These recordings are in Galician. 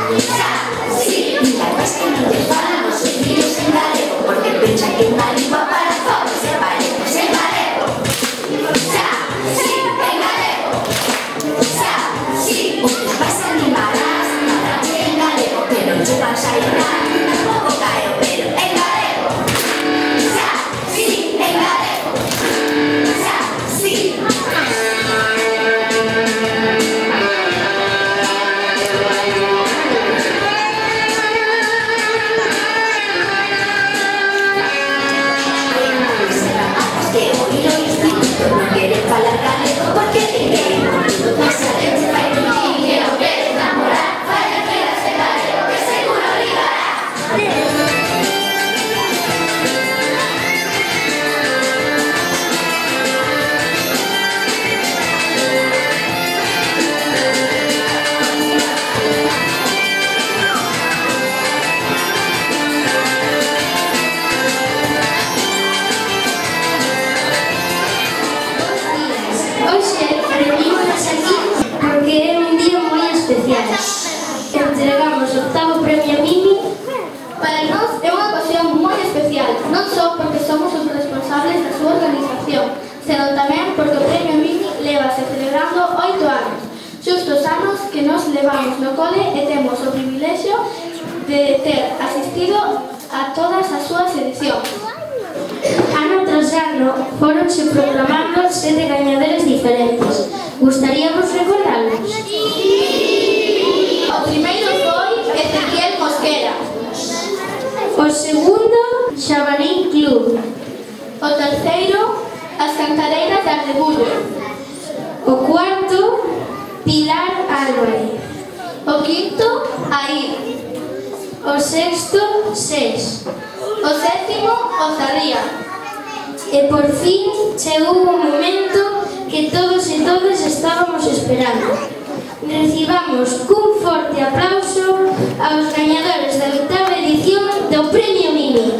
Entregamos o 8º premio Mimi. Para nós é unha ocasión moi especial, non só porque somos os responsables da súa organización, senón tamén porque o premio Mimi levase celebrando 8 anos, xustos anos que nos levamos no cole e temos o privilexio de ter asistido a todas as súas edicións. Ano tras ano foronse proclamando 7 gañadores diferentes. Gustaríamos recordarlos? O primeiro foi Ezequiel Mosquera. O segundo, Xabarín Club. O terceiro, As Cantareiras de Ardebullo. O cuarto, Pilar Álvarez. O quinto, Air. O sexto, Ses. O sétimo, O Zarría. E por fin chegou o momento que todos e todas estábamos esperando. Recibamos cun forte aplauso aos gañadores da 8ª edición do Premio Mimi.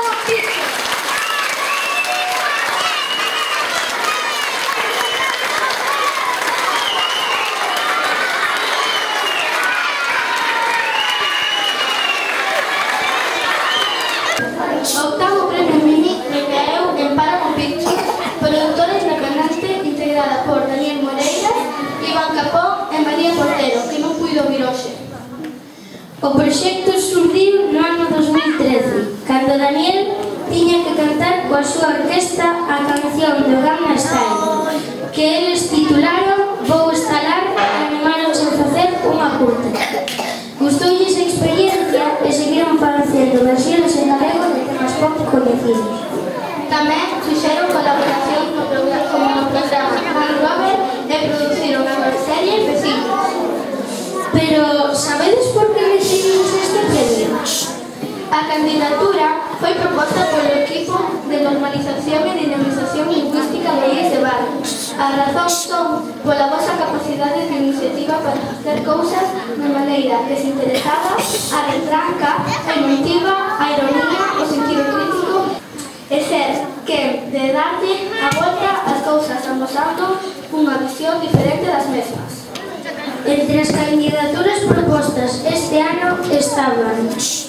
O 8º premio Mimi recaeu en Páramo Pictures, productora independente integrada por Daniel Moreira, Iván Capón e María Portero, que non puido vir hoxe. O proxecto surdiu no ano 2013, cando Daniel tiña que cantar coa súa orquesta a canción do Gangnam Style, que eles titularon Vou Estalar e animáronse a facer unha curta. Gustoulles a experiencia e seguiron facendo versións en galego de temas pop coñecidos. Tamén fixeron colaboración como no programa Man Rover e produciron a serie Vecinos. Pero sabedes por que recibimos este premio? A candidatura foi proposta polo equipo de normalización e dinamización lingüística de IES de Bar. A razón son pola vosa capacidade de iniciativa para facer cousas de maneira desinteresada, a retranca, a inventiva, a ironía, o sentido crítico e ser quen de darlle a volta ás cousas amosando unha visión diferente das mesmas. Entre as candidaturas propostas este ano estaban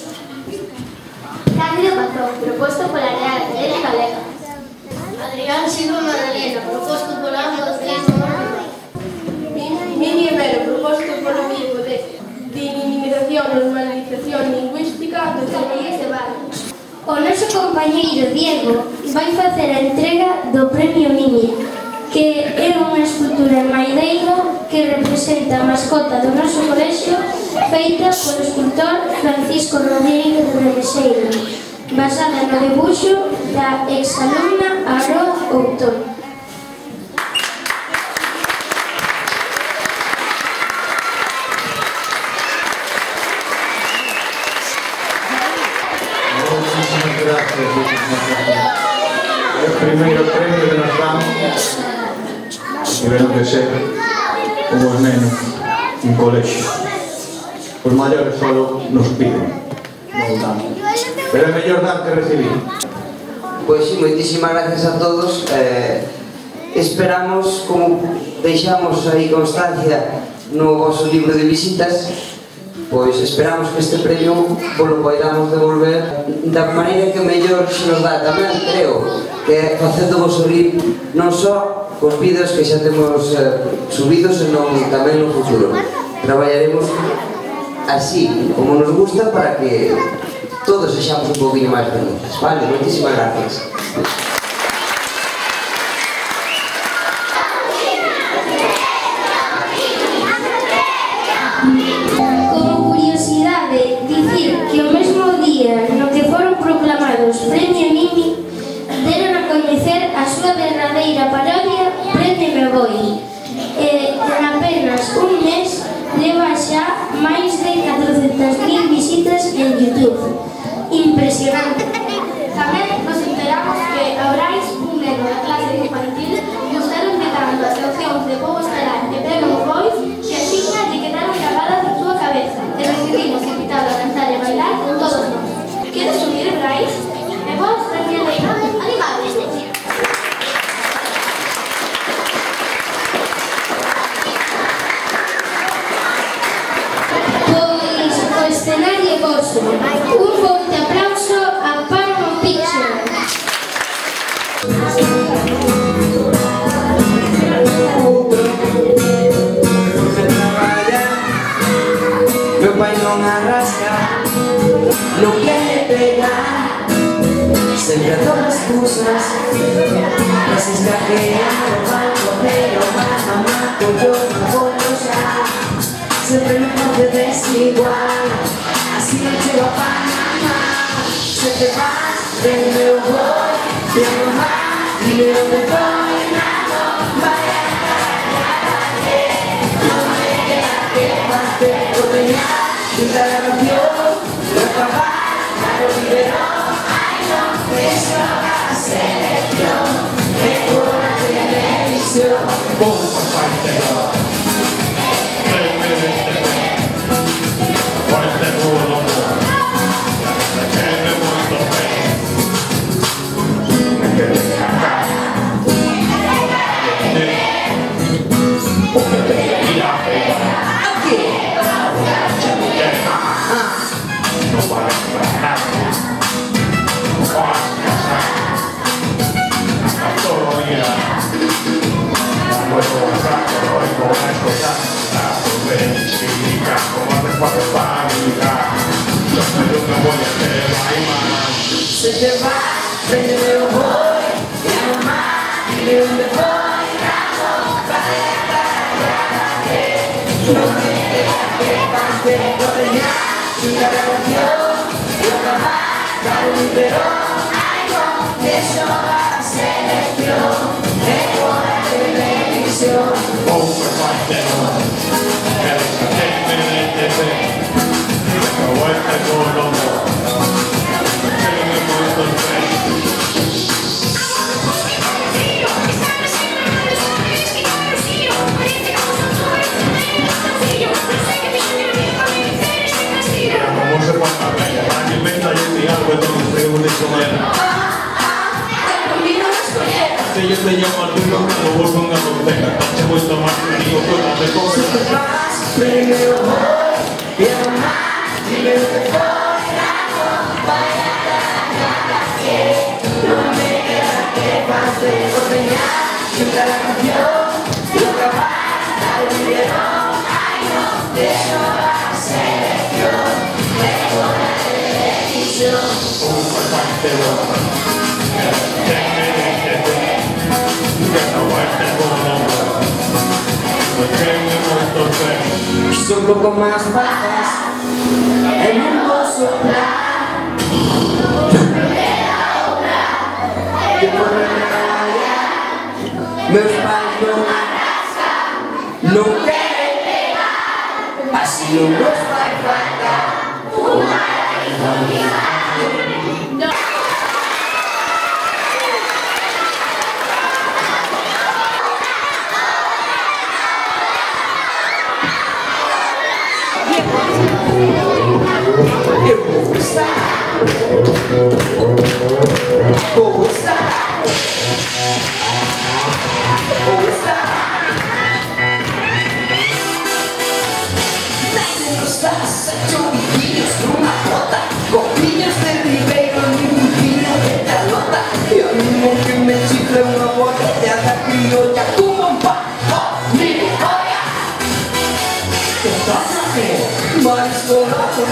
Cándido Pazón, propuesto pola Real Academia Galega. Adrián Silva Magdalena, propuesto pola Asociación Mini Ebero, propusto polo equipo de dinamización e normalización lingüística do CNIS de Bar. O noso compañeiro Diego vai facer a entrega do Premio Mimi, que é unha escultura en madeira que representa a mascota do noso colexio feita polo escultor Francisco Rodríguez Remeseiro, basada no debuxo da exalumna Aroa Outor. Muchísimas gracias. El primeiro premio que nos damos tiveron que ser unhos nenos en colexio. Os maiores solo nos piden, non damos. Pero é mellor dar que recibir. Pois sí, moitísimas gracias a todos. Esperamos, como deixamos aí constancia no vosso libro de visitas, pois esperamos que este premio lo poidamos devolver da maneira que mellor se nos dá tamén, creo, que é facendo vos sorrir non só cos vídeos que xa temos subidos, senón tamén no futuro. Traballaremos así, como nos gusta, para que todos sexamos un poquinho máis felices. Vale, moitísimas gracias. Como curiosidade, dicir que o mesmo día no que foron proclamados Premio Mimi, deron a coñecer a súa verdadeira parodia Premio Me Voy. En apenas un mes leva xa máis de 400.000 visitas en YouTube. Impresionante. Tamén nos enteramos que a Brais, un neno da clase infantil, gustaron de tanto as cancións de Pobo Estelar e Premio Boys que as signas lle quedaron gravadas na súa cabeza e decidimos invitado a cantar e bailar con todos nós. Queres unir, Brais? E vos, Daniel Leira, animados. Pois o escenario é voso. Un forte aplauso a Paramount Pictures. Meu pai non arrasca, non quere pegar, sempre a todas cosas, las escaquean no banco, pero mamá yo no puedo ya, siempre me hace desigual, así no llego a Panamá, se te vas, de meu voy, de mamá, dime dónde voy, nada, vaya, no me queda que hacer, ordeñar, pintar la canción, no acabar, claro, liberó, ay no, eso va a selección, me por la televisión. Se te va, prende meu voy, mi mamá, dime dónde voy, no me queda que pase, ordeñar, pintar la canción, y acabar, dar un liberón, ay no, eso va a selección, es por la televisión. Yo te llamo al tuyo cuando vos pongas los pegas. Te voy a tomar conmigo cosas de cosas. Si te vas, primero voy, y mamá, dime dónde voy, vaya no me queda que pase, ordeñar, pintar la canción, y acabar, dar un liberón, ay no, eso va a selección, tengo la televisión. Son un poco más bajas en un hermoso plan que por meus pais non queren pegar, así non nos vai faltar unha oportunidade.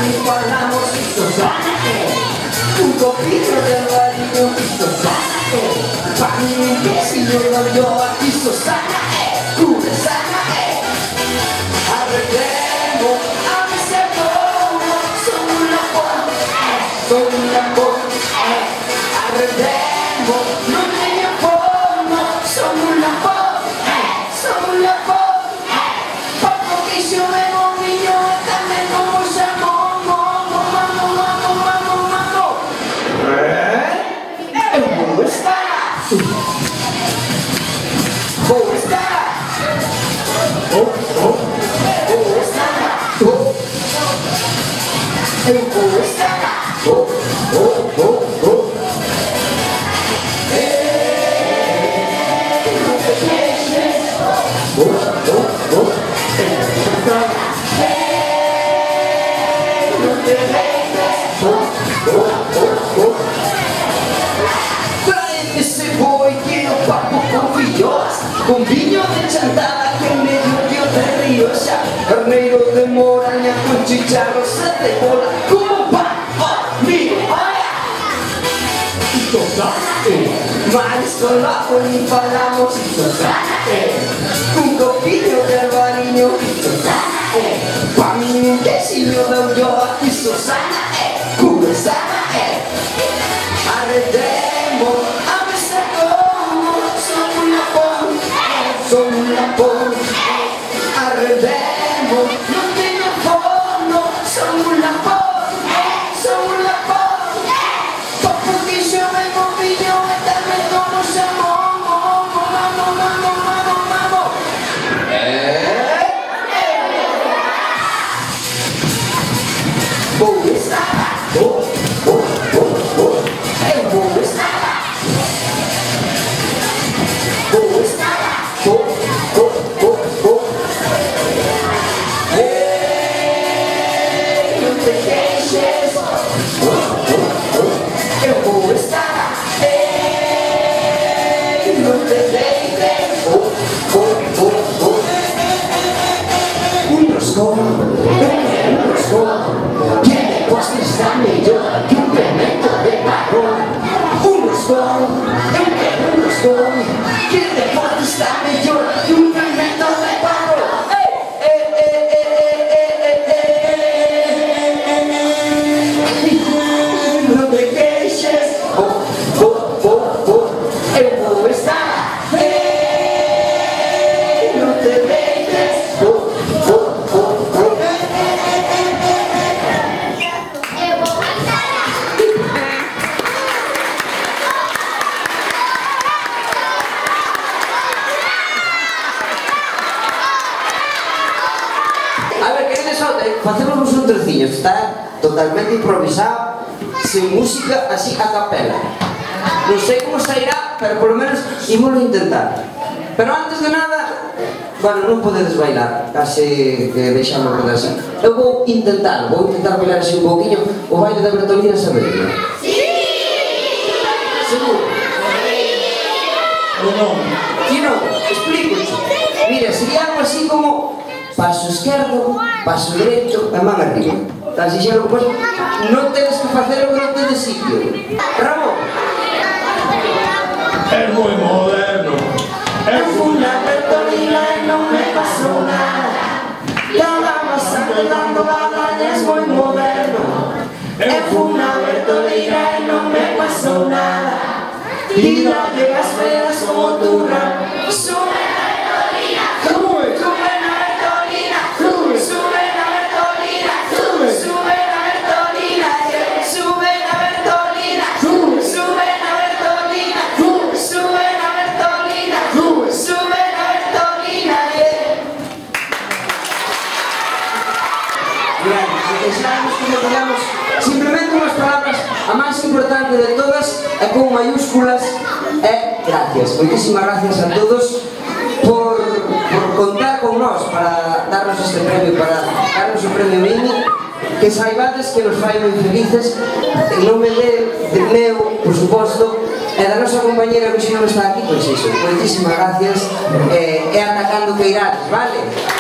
y falamos, isto sana un copito de albariño, isto sana pa' mí que si yo no yo, isto sana cubre sana arreglemos a veces como son una por arreglemos no tenía forma son una por poco que yo me movió también como llamó el mundo está ese boy quiero papo con fillos con viño de chantada que medio dio de rioxa carneiro de moraña con chicharros de bola como pan, mío, isto sana marisco lajo ni falamos isto sana un copillo de albariño isto sana pa' mí que si lo veo yo isto sana cubre sana arredemos a veces como son una por arredemos no tengo fondo son una por poco que yo me moví yo también como llamó un roscón tiene postres está mejor que un pimiento de marrón un roscón tiene postres está mejor que un pimiento de marrón no te queixes el mundo está no te dejes a ver, queridos, facemos un trociño, está totalmente improvisado, sin música, así a capela. Non sei como sairá, pero por lo menos ímoslo intentar. Pero antes de nada, bueno, non podedes bailar, case que deixamos poder así. Eu vou intentar bailar así un pouquinho o baile da Bertolina Saberina. Sí! Seguro? Ou non? Ti non? Explícoche. Mira, sería algo así como paso esquerdo, paso derecho e man arriba. Tan xixero que non tedes que facer o que non tedes sitio. Ramón? É moi moderno. Eu fui na Bertolina e non me pasou nada. Estaba sangrando badañas moi moderno. Eu fui na Bertolina e non me pasou nada. Tira de as velas como turra. Sube na Bertolina, sube na Bertolina, sube na Bertolina, sube na Bertolina, sube na Bertolina, sube na Bertolina, sube na Bertolina, sube na Bertolina. Bien, deixamos que nos digamos simplemente unhas palabras, a máis importante de todas é con mayúsculas é gracias. Moitísimas gracias a todos por contar con nós para darnos este premio, para darnos o premio Mini, que saibades que nos fai moi felices en nome de meu, por suposto, e da nosa compañera que xe non está aquí, pois iso, moitísimas gracias e ata cando que irades, vale?